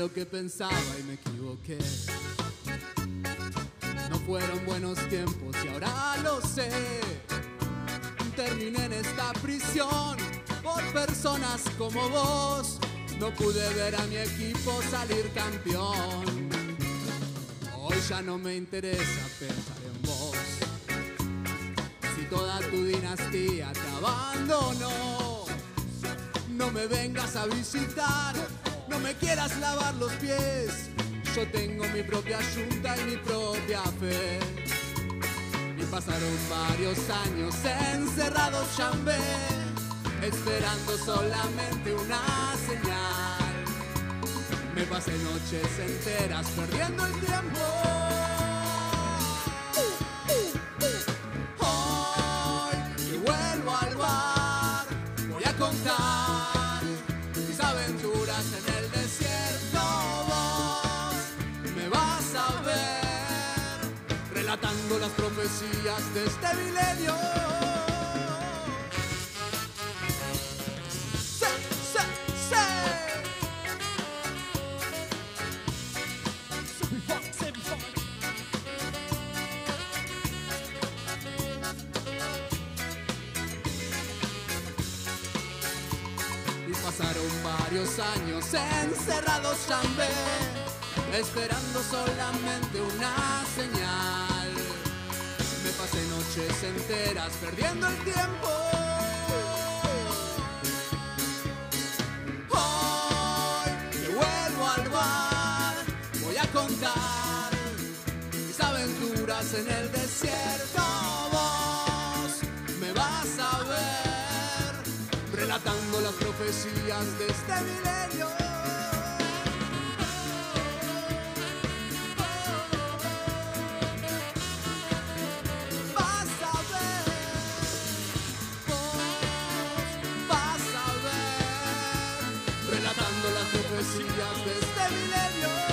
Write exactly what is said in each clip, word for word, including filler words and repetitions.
lo que pensaba y me equivoqué. No fueron buenos tiempos y ahora lo sé. Terminé en esta prisión por personas como vos. No pude ver a mi equipo salir campeón. Hoy ya no me interesa pensar en vos. Si toda tu dinastía te abandonó, no me vengas a visitar, no me quieras lavar los pies. Yo tengo mi propia yunta y mi propia fe. Y pasaron varios años encerrados chambé, esperando solamente una señal. Me pasé noches enteras perdiendo el tiempo. Hoy que vuelvo al bar, voy a contar mis aventuras en el desierto. Vos me vas a ver relatando las profecías de este milenio. Pasaron varios años encerrados chambé, esperando solamente una señal. Me pasé noches enteras perdiendo el tiempo. Hoy que vuelvo al bar, voy a contar mis aventuras en el desierto. Vos me vas a ver relatando las profecías de este milenio. Vas a ver, vos vas a ver relatando las profecías de este milenio.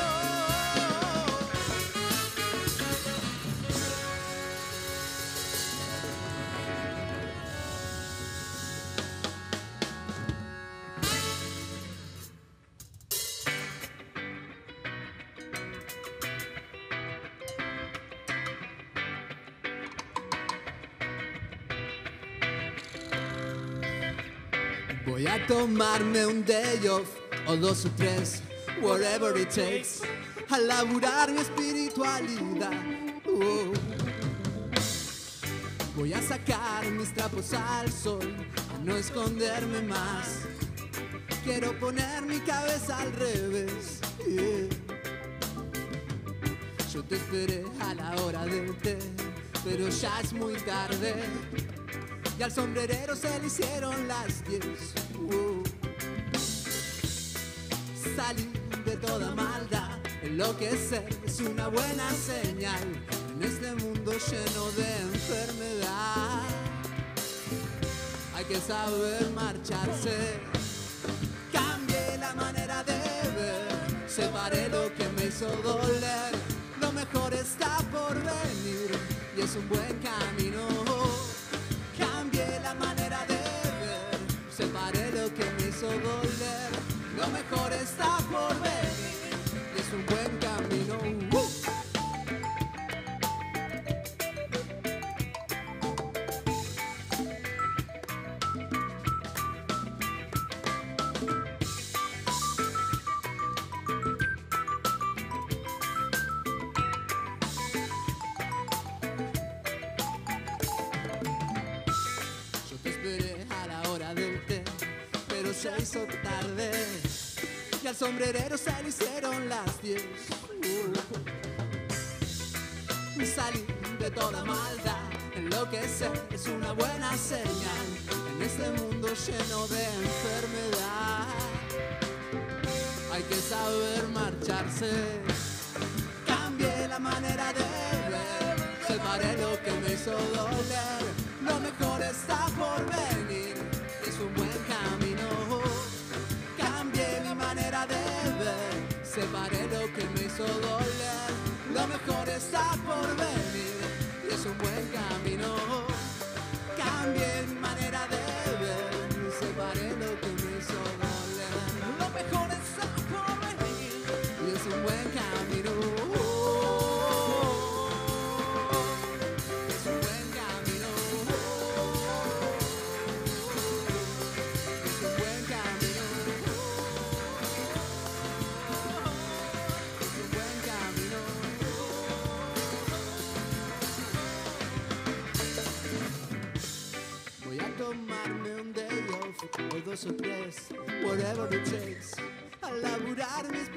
Voy a tomarme un day off, o dos o tres, whatever it takes, a laburar mi espiritualidad. Oh. Voy a sacar mis trapos al sol, a no esconderme más. Quiero poner mi cabeza al revés. Yeah. Yo te esperé a la hora del té, pero ya es muy tarde. Y al sombrerero se le hicieron las diez. Uh. Salí de toda maldad, enloquecer es una buena señal en este mundo lleno de enfermedad. Hay que saber marcharse. Cambié la manera de ver, separé lo que me hizo doler. Lo mejor está por venir y es un buen camino. Cambié la manera de ver, separé lo que me hizo doler. Lo mejor está por venir y es un buen camino. ¡Uh! Se hizo tarde y al sombrerero se le hicieron las diez. Uh. Salí de toda maldad, enloquecer es una buena señal en este mundo lleno de enfermedad. Hay que saber marcharse. Cambié la manera de ver, separé lo que me hizo doler. Lo mejor está por venir, es un buen camino. Cambié mi manera de ver, separé lo que me hizo doler. Lo mejor está por venir y es un buen camino. Cambié mi manera de ver, separé lo que me hizo doler. Lo mejor está por venir tomarme un day off o dos o tres, whatever it takes, a laburar mis